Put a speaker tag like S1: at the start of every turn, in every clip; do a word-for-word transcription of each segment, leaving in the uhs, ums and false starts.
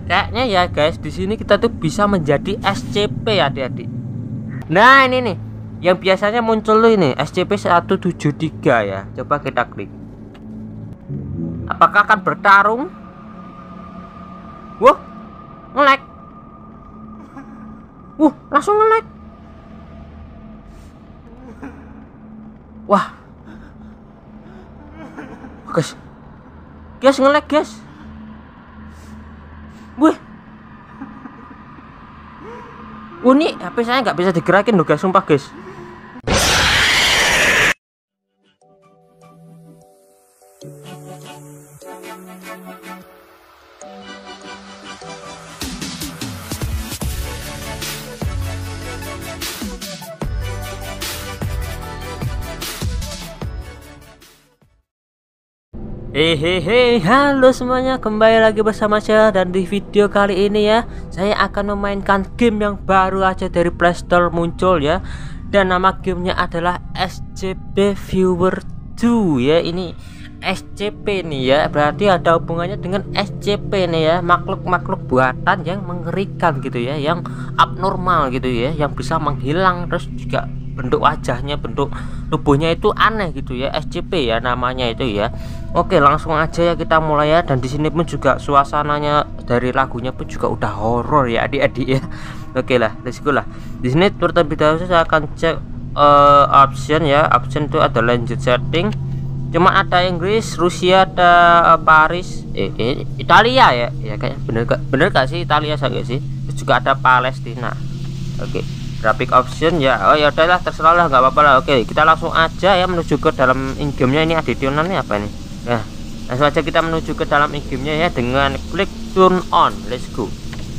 S1: Kayaknya ya guys, di sini kita tuh bisa menjadi S C P adik-adik. Nah ini nih yang biasanya muncul ini S C P seratus tujuh puluh tiga ya. Coba kita klik. Apakah akan bertarung? Wah, nge-lag. Wuh, langsung nge-lag. Wah. Guys. Guys nge-lag, guys. Wih. Oh, ini H P saya nggak bisa digerakin loh guys, sumpah guys. Hehehe, halo semuanya, kembali lagi bersama saya. Dan di video kali ini ya, saya akan memainkan game yang baru aja dari Play Store muncul ya. Dan nama gamenya adalah S C P Viewer dua ya. Ini S C P nih ya, berarti ada hubungannya dengan S C P nih ya. Makhluk-makhluk buatan yang mengerikan gitu ya, yang abnormal gitu ya, yang bisa menghilang. Terus juga bentuk wajahnya, bentuk tubuhnya itu aneh gitu ya. S C P ya namanya itu ya. Oke, langsung aja ya kita mulai ya. Dan di sini pun juga suasananya dari lagunya pun juga udah horor ya adik-adik ya. Oke lah, let's go lah. Di sini terlebih dahulu saya akan cek uh, option ya. Option itu ada lanjut setting. Cuma ada Inggris, Rusia, ada uh, Paris, eh, eh Italia ya. Ya kayak bener gak, bener gak sih Italia saya sih. Terus juga ada Palestina. Oke. Graphic option ya. Oh ya udahlah, terserah lah, nggak apa-apa lah. Oke, kita langsung aja ya menuju ke dalam in-game-nya. Ini aditionalnya apa nih? Nah, langsung aja kita menuju ke dalam in-game-nya ya dengan klik turn on. Let's go.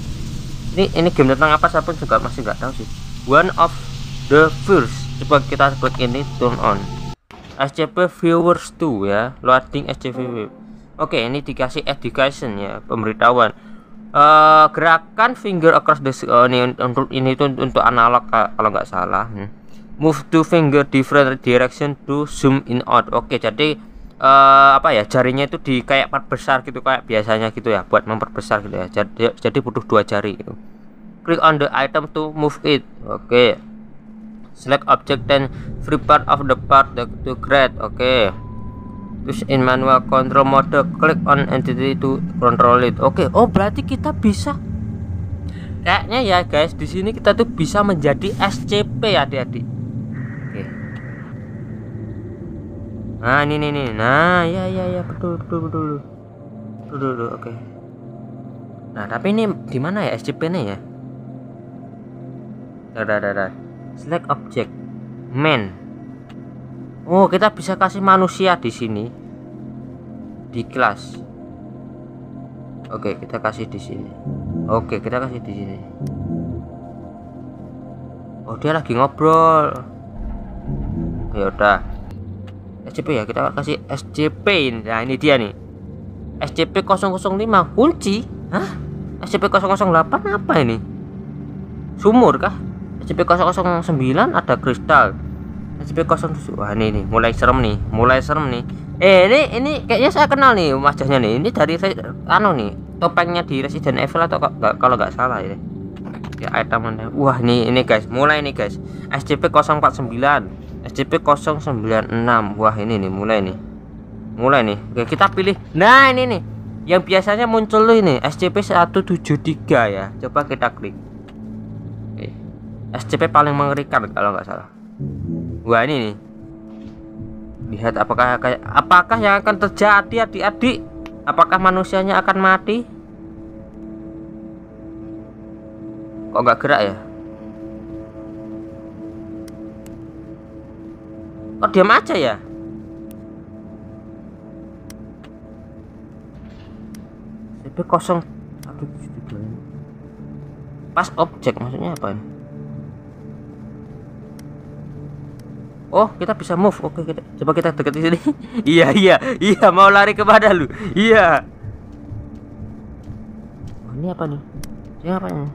S1: Ini ini game tentang apa, saya pun juga masih nggak tahu sih. One of the first. Coba kita klik ini turn on. S C P Viewers dua ya, loading S C P. Oke, ini dikasih education ya, pemberitahuan. Uh, gerakan finger across the uh, ini untuk ini itu untuk analog kalau nggak salah. hmm. Move to finger different direction to zoom in out. Oke, jadi uh, apa ya, jarinya itu di kayak perbesar gitu kayak biasanya gitu ya, buat memperbesar gitu ya. Jadi, jadi butuh dua jari gitu. Click on the item to move it. Oke. Select object and free part of the part to grab. Oke. Terus in manual control mode, click on entity to control it. Oke, okay. Oh berarti kita bisa. Kayaknya ya guys, di sini kita tuh bisa menjadi S C P adik-adik. Oke. Okay. Nah ini nih nih. Nah ya ya ya betul betul betul. Betul betul. Oke. Okay. Nah tapi ini di mana ya S C P-nya ya? Dah dah dah. Select object, man. Oh, kita bisa kasih manusia di sini di kelas. Oke, kita kasih di sini. Oke, kita kasih di sini. Oh, dia lagi ngobrol. Ya udah. S C P ya, kita kasih S C P. Nah, ini dia nih. S C P nol nol lima kunci. Hah? S C P nol nol delapan apa ini? Sumur kah? S C P nol nol sembilan ada kristal. S C P nol tujuh. Wah ini nih mulai serem nih, mulai serem nih. Eh ini ini kayaknya saya kenal nih wajahnya nih. Ini dari anu nih, topengnya di Resident Evil atau kalau nggak salah ya. Ya item mana? Wah nih ini guys, mulai nih guys. S C P nol empat sembilan, S C P nol sembilan enam. Wah ini nih mulai nih. Mulai nih. Oke, kita pilih. Nah, ini nih. Yang biasanya muncul ini S C P seratus tujuh puluh tiga ya. Coba kita klik. Oke. S C P paling mengerikan kalau nggak salah. Wah ini nih. Lihat apakah kayak apakah yang akan terjadi adik-adik? Apakah manusianya akan mati? Kok nggak gerak ya? Kok diam aja ya? S C P nol satu tujuh tiga. Pas objek maksudnya apa ini? Oh, kita bisa move. Oke, kita coba kita dekat di sini. Iya, iya, iya, mau lari kemana lu? Iya. Oh, ini apa nih? Ini apa ini?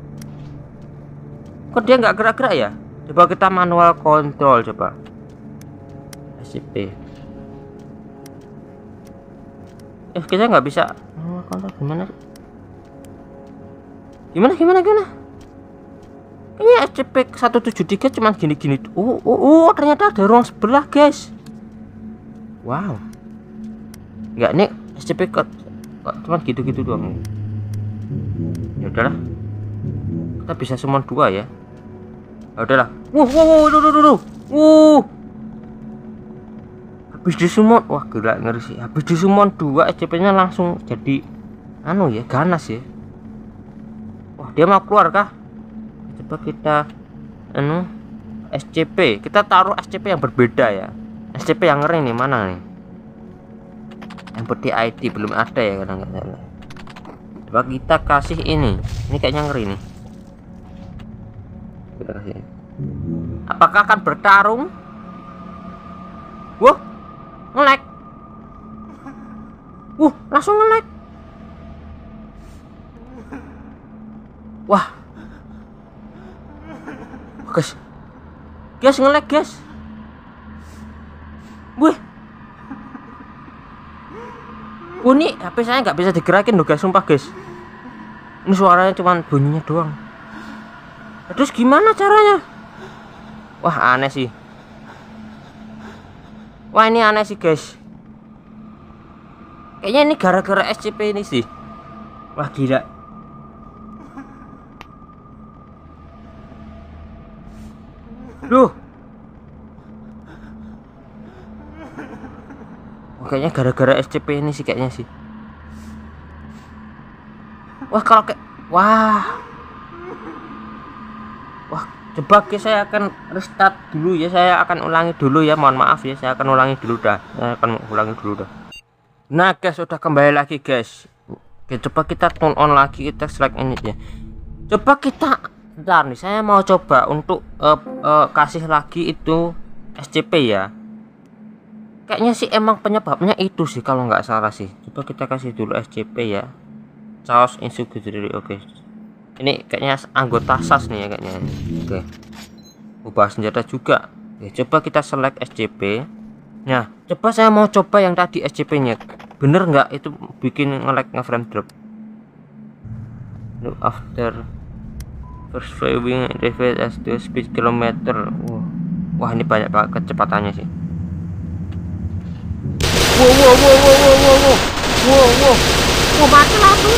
S1: Kok dia nggak gerak-gerak ya? Coba kita manual control coba. S C P. Eh, kita nggak bisa manual control gimana? Gimana gimana gimana? Kayaknya S C P seratus tujuh puluh tiga cuman gini-gini. Oh, oh, oh, ternyata ada ruang sebelah, guys. Wow. Enggak, nih S C P kok cuman gitu-gitu doang. Ya udahlah. Kita bisa summon dua ya. Ya udahlah. Wuh, wuh, wuh, wuh, wuh, wuh. Wuh. Habis disummon, wah gila ngeri sih. Habis disummon dua S C P-nya langsung jadi anu ya, ganas ya. Wah, dia mau keluar kah? Coba kita anu S C P, kita taruh S C P yang berbeda ya. S C P yang ngeri nih mana nih? Yang putih I D belum ada ya kadang nggak salah. Coba kita kasih ini. Ini kayaknya ngeri nih. Kita kasih. Apakah akan bertarung? Wah, nge-lag. Wuh, langsung nge-lag. Wah. Guys. Guys nge-lag, guys. Wih. Oh, ini H P saya nggak bisa digerakin loh guys, sumpah guys. Ini suaranya cuman bunyinya doang. Terus gimana caranya? Wah, aneh sih. Wah, ini aneh sih guys. Kayaknya ini gara-gara S C P ini sih. Wah, gila. Duh. Oh, kayaknya gara-gara S C P ini sih kayaknya sih. Wah, kalau kayak wah. Wah, coba guys, saya akan restart dulu ya. Saya akan ulangi dulu ya. Mohon maaf ya, saya akan ulangi dulu dah. Saya akan ulangi dulu dah. Nah, guys, sudah kembali lagi, guys. Oke, coba kita turn on lagi, kita select ini ya. Coba kita bentar nih, saya mau coba untuk uh, uh, kasih lagi itu S C P ya. Kayaknya sih emang penyebabnya itu sih kalau nggak salah sih. Coba kita kasih dulu S C P ya. Chaos Insecurity. Oke. Ini kayaknya anggota S A S nih ya kayaknya. Oke. Ubah senjata juga. Oke, coba kita select S C P. Nah, coba saya mau coba yang tadi S C P-nya. Bener nggak itu bikin nge-lag, nge-frame drop. Look after first viewing device as to speed kilometer. Wah, wah ini banyak banget kecepatannya sih. Wow, wow, wow, wow, wow, wow, wow, wow, wow, wow, mati langsung.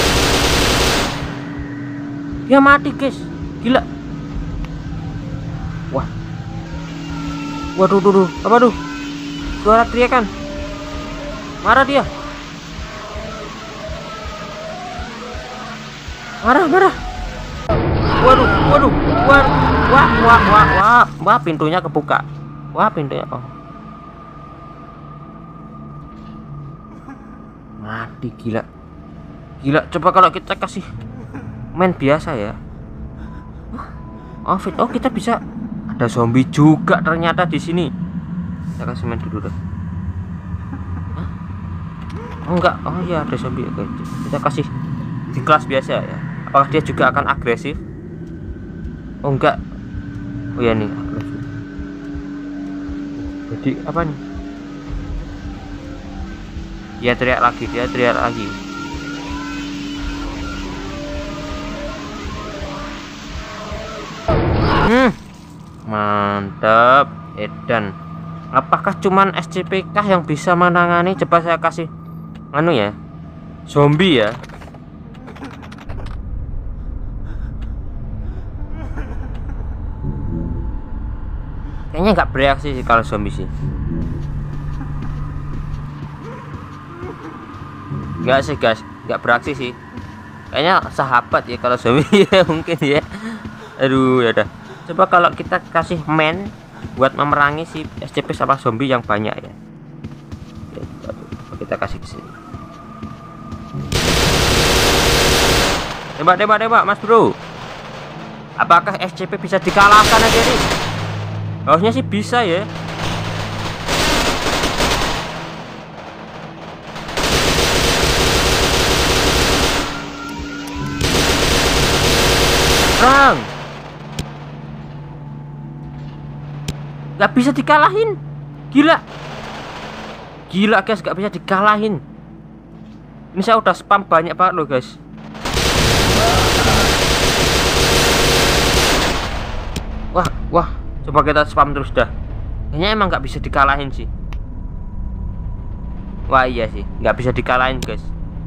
S1: Dia mati guys, gila. Wah, waduh, duh, duh, apa tuh? Suara teriakan. Marah dia. Marah, marah. Waduh, waduh, wah, wah, wah, wah, wah, wah, pintunya kebuka. Wah, pintunya, oh. Mati, gila. Gila, coba kalau kita kasih main biasa ya. Oh, fit. Oh, kita bisa. Ada zombie juga ternyata di sini. Kita kasih main dulu dah. Hah? Oh, enggak. Oh iya, ada zombie. Oke, kita kasih di kelas biasa ya. Apakah dia juga akan agresif? Oh enggak. Oh ya nih agresif. Jadi apa nih? Dia teriak lagi, dia teriak lagi. Hmm, mantap, edan. Apakah cuman S C P kah yang bisa menangani? Coba saya kasih anu ya, zombie ya. Kayaknya nggak bereaksi sih kalau zombie sih. Enggak sih guys, nggak beraksi sih. Kayaknya sahabat ya kalau zombie ya mungkin ya. Aduh ya udah. Coba kalau kita kasih main buat memerangi si S C P sama zombie yang banyak ya. Oke, kita kasih ke sini. Tembak, tembak, tembak, Mas Bro. Apakah S C P bisa dikalahkan aja nih? Harusnya sih bisa ya. Perang. Gak bisa dikalahin. Gila. Gila guys, gak bisa dikalahin. Ini saya udah spam banyak banget loh guys. Wah, wah, coba kita spam terus dah. Kayaknya emang nggak bisa dikalahin sih. Wah iya sih, nggak bisa dikalahin guys.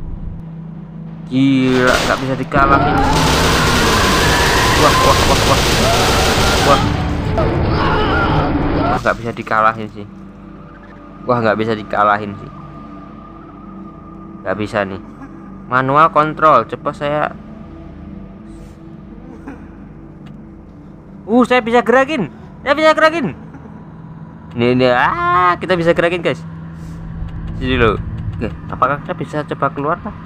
S1: Gila, nggak bisa dikalahin. Wah, wah, wah, wah, wah, wah, nggak bisa dikalahin sih. Wah, nggak bisa dikalahin sih. Nggak bisa nih. Manual control, coba saya. Uh, saya bisa gerakin. Saya bisa gerakin. Nih, nih, ah, kita bisa gerakin guys. Sini loh. Oke, apakah kita bisa coba keluar lah?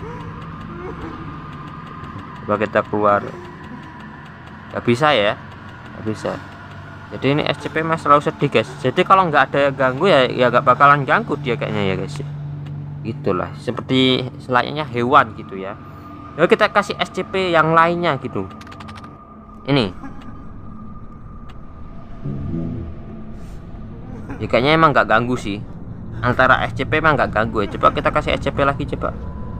S1: Coba kita keluar. Gak bisa ya? Gak bisa. Jadi ini S C P mas selalu sedih guys. Jadi kalau nggak ada yang ganggu ya, ya gak bakalan ganggu dia kayaknya ya guys. Itulah seperti selayaknya hewan gitu ya. Lalu kita kasih S C P yang lainnya gitu. Ini. Ya, kayaknya emang nggak ganggu sih. Antara S C P emang nggak ganggu ya. Coba kita kasih S C P lagi coba.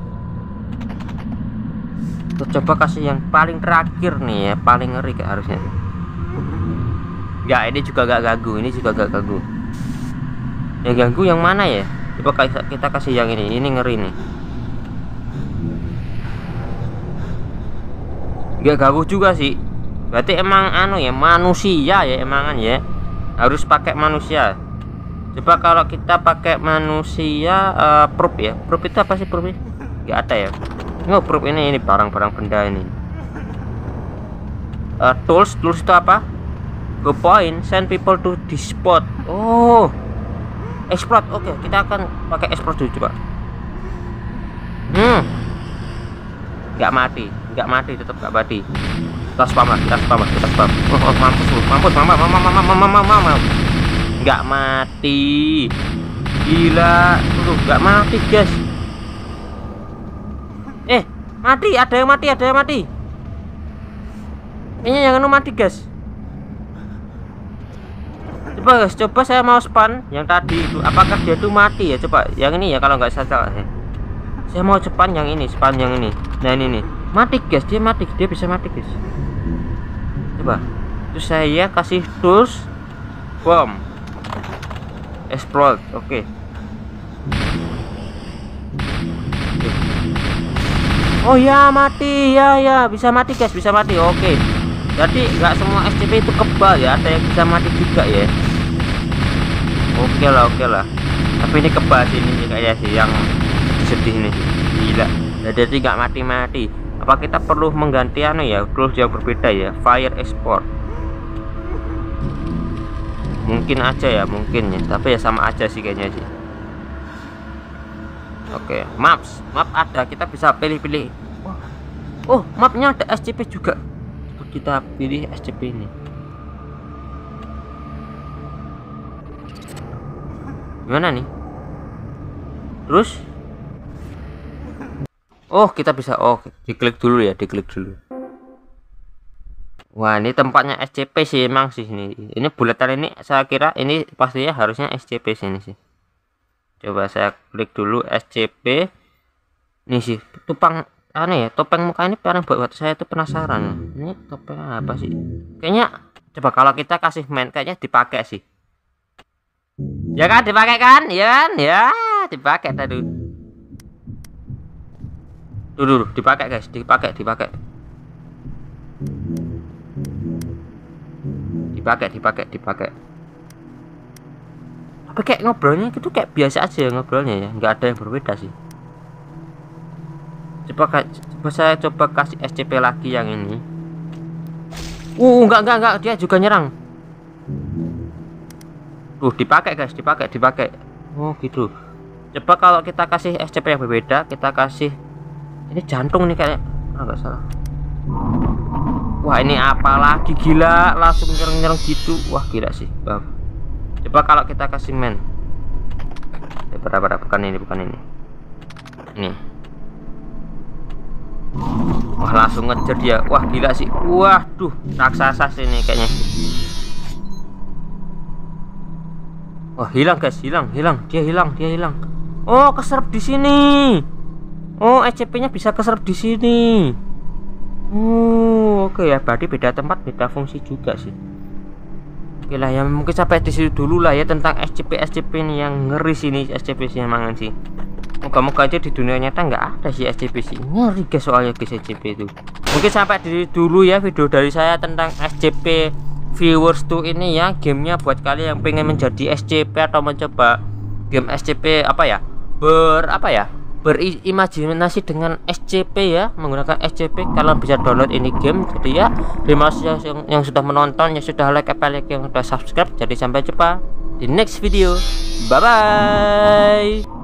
S1: Kita coba kasih yang paling terakhir nih ya, paling ngeri kayak harusnya. Ya ini juga gak ganggu, ini juga gak ganggu. Yang ganggu yang mana ya? Coba kita kasih yang ini, ini ngeri nih. Gak ganggu juga sih. Berarti emang anu ya, manusia ya emangan ya. Harus pakai manusia. Coba kalau kita pakai manusia uh, proof ya. Proof itu apa sih proof? Gak ada ya. Oh, proof ini ini barang-barang benda ini. Uh, tools, tools itu apa? Go point, send people to this spot. Oh, explode. Oke, okay, kita akan pakai explode dulu coba. Hmm, nggak mati, nggak mati, tetap nggak mati. Kita spam lah, kita spam lah, kita spam. Oh, oh mampus, mampus, mama, mama, mama, mama, mama, mama. Nggak mati. Gila, tuh nggak mati guys. Eh, mati, ada yang mati, ada yang mati. Ini yang anu mati guys. Coba guys, coba saya mau span yang tadi itu, apakah dia tuh mati ya? Coba yang ini ya, kalau nggak salah ya. Saya mau span yang ini, span yang ini. Nah ini nih, mati guys, dia mati, dia bisa mati guys. Coba, terus saya kasih tools, bomb, explode, oke. Okay. Oh ya mati, ya ya bisa mati guys, bisa mati, oke. Okay. Jadi nggak semua S C P itu kebal ya, ada yang bisa mati juga ya. Oke lah, oke lah. Tapi ini kebal sih ini kayaknya sih yang sedih nih. Gila. Nah, jadi nggak mati-mati. Apa kita perlu mengganti anu ya, tools yang berbeda ya, fire export. Mungkin aja ya, mungkin ya. Tapi ya sama aja sih kayaknya sih. Oke, maps, map ada, kita bisa pilih-pilih. Oh, mapnya ada S C P juga. Kita pilih S C P ini. Gimana nih? Terus? Oh, kita bisa. Oh, diklik dulu ya, diklik dulu. Wah, ini tempatnya S C P sih emang sih ini. Ini bulatan ini saya kira ini pastinya harusnya S C P sini sih. Coba saya klik dulu S C P. Nih sih, tupang aneh ya, topeng muka ini barang buat saya tuh penasaran. Ini topeng apa sih? Kayaknya coba kalau kita kasih main kayaknya dipakai sih. Ya kan, dipakai kan? Ya kan? Ya, dipakai tadi. Dulu, dipakai guys, dipakai, dipakai. Dipakai, dipakai, dipakai. Tapi kayak ngobrolnya itu kayak biasa aja ngobrolnya ya, nggak ada yang berbeda sih. Coba, coba saya coba kasih S C P lagi yang ini. Uh, enggak, enggak, enggak, dia juga nyerang. Tuh, dipakai guys, dipakai, dipakai. Oh, gitu. Coba kalau kita kasih S C P yang berbeda, kita kasih ini jantung nih kayak, ah, enggak salah. Wah, ini apa lagi, gila, langsung nyerang-nyerang gitu. Wah, gila sih, Bang. Coba kalau kita kasih main. Eh, berapa, bukan ini, bukan ini. Ini. Wah, langsung ngejar dia. Wah, gila sih. Waduh, raksasa sih ini kayaknya. Wah, hilang guys, hilang, hilang. Dia hilang, dia hilang. Oh, keserap di sini. Oh, S C P-nya bisa keserap di sini. Oh, oke okay ya. Berarti beda tempat, beda fungsi juga sih. Oke lah ya, mungkin sampai di situ dulu lah ya tentang S C P S C P ini yang ngeri sini. S C P sih emang sih, moga-moga aja di dunia nyata nggak ada sih S C P sih, ngeri guys soalnya guys S C P itu. Mungkin sampai di dulu ya video dari saya tentang S C P Viewers tuh ini ya, gamenya buat kalian yang pengen menjadi S C P atau mencoba game S C P apa ya, ber apa ya berimajinasi dengan S C P ya, menggunakan S C P kalian bisa download ini game. Jadi ya terima kasih yang, yang sudah menonton, yang sudah like, apa like, yang sudah subscribe. Jadi sampai jumpa di next video, bye bye.